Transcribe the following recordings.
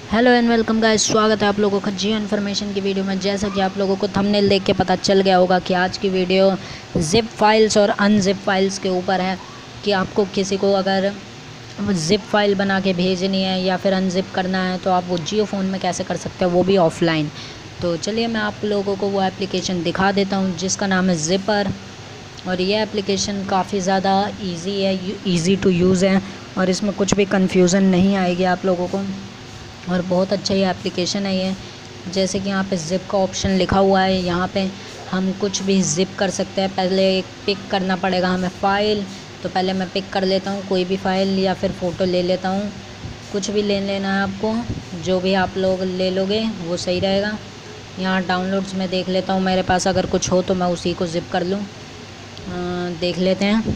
Hello and welcome guys, स्वागत है आप लोगों का जियो इन्फॉर्मेशन की वीडियो में। जैसा कि आप लोगों को थंबनेल देख के पता चल गया होगा कि आज की वीडियो ज़िप फाइल्स और अनज़िप फाइल्स के ऊपर है कि आपको किसी को अगर ज़िप फाइल बना के भेजनी है या फिर अनज़िप करना है तो आप वो जियो फ़ोन में कैसे कर सकते हैं, वो भी ऑफ़लाइन। तो चलिए मैं आप लोगों को वो एप्लीकेशन दिखा देता हूँ जिसका नाम है ज़िपर। और ये एप्लीकेशन काफ़ी ज़्यादा ईजी है, ईज़ी टू यूज़ है और इसमें कुछ भी कन्फ्यूज़न नहीं आएगी आप लोगों को। और बहुत अच्छा ये एप्लीकेशन है ये। जैसे कि यहाँ पे ज़िप का ऑप्शन लिखा हुआ है, यहाँ पे हम कुछ भी ज़िप कर सकते हैं। पहले एक पिक करना पड़ेगा हमें फ़ाइल, तो पहले मैं पिक कर लेता हूँ कोई भी फ़ाइल या फिर फ़ोटो ले लेता हूँ। कुछ भी ले लेना है आपको, जो भी आप लोग ले लोगे वो सही रहेगा। यहाँ डाउनलोड्स में देख लेता हूँ, मेरे पास अगर कुछ हो तो मैं उसी को ज़िप कर लूँ। देख लेते हैं।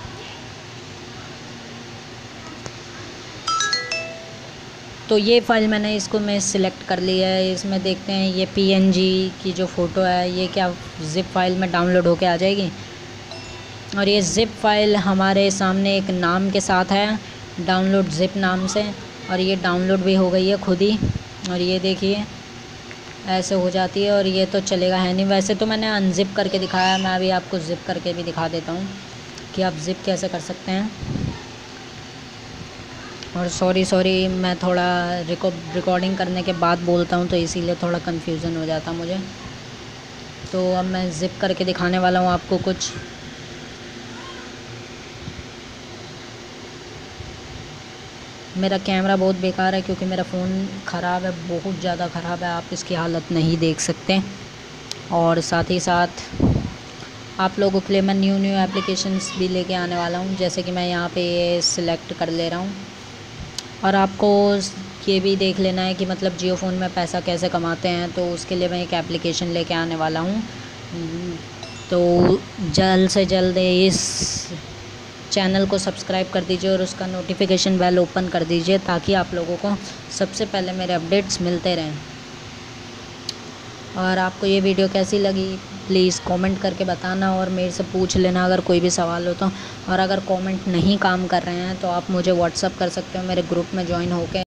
तो ये फ़ाइल मैंने इसको मैं सिलेक्ट कर लिया है। इसमें देखते हैं ये पीएनजी की जो फ़ोटो है ये क्या ज़िप फाइल में डाउनलोड होके आ जाएगी। और ये ज़िप फाइल हमारे सामने एक नाम के साथ है, डाउनलोड ज़िप नाम से, और ये डाउनलोड भी हो गई है खुद ही। और ये देखिए ऐसे हो जाती है और ये तो चलेगा है नहीं। वैसे तो मैंने अनज़िप करके दिखाया, मैं अभी आपको ज़िप करके भी दिखा देता हूँ कि आप ज़िप कैसे कर सकते हैं। और सॉरी मैं थोड़ा रिकॉर्डिंग करने के बाद बोलता हूँ तो इसीलिए थोड़ा कन्फ्यूज़न हो जाता मुझे। तो अब मैं ज़िप करके दिखाने वाला हूँ आपको कुछ। मेरा कैमरा बहुत बेकार है क्योंकि मेरा फ़ोन ख़राब है, बहुत ज़्यादा ख़राब है, आप इसकी हालत नहीं देख सकते। और साथ ही साथ आप लोगों के लिए मैं न्यू एप्लीकेशंस भी लेके आने वाला हूँ। जैसे कि मैं यहाँ पे ये सिलेक्ट कर ले रहा हूँ। और आपको ये भी देख लेना है कि मतलब जियो फ़ोन में पैसा कैसे कमाते हैं, तो उसके लिए मैं एक एप्लीकेशन लेके आने वाला हूँ। तो जल्द से जल्द इस चैनल को सब्सक्राइब कर दीजिए और उसका नोटिफिकेशन बेल ओपन कर दीजिए ताकि आप लोगों को सबसे पहले मेरे अपडेट्स मिलते रहें। और आपको ये वीडियो कैसी लगी प्लीज़ कमेंट करके बताना और मेरे से पूछ लेना अगर कोई भी सवाल हो तो। और अगर कमेंट नहीं काम कर रहे हैं तो आप मुझे व्हाट्सअप कर सकते हो मेरे ग्रुप में ज्वाइन होकर।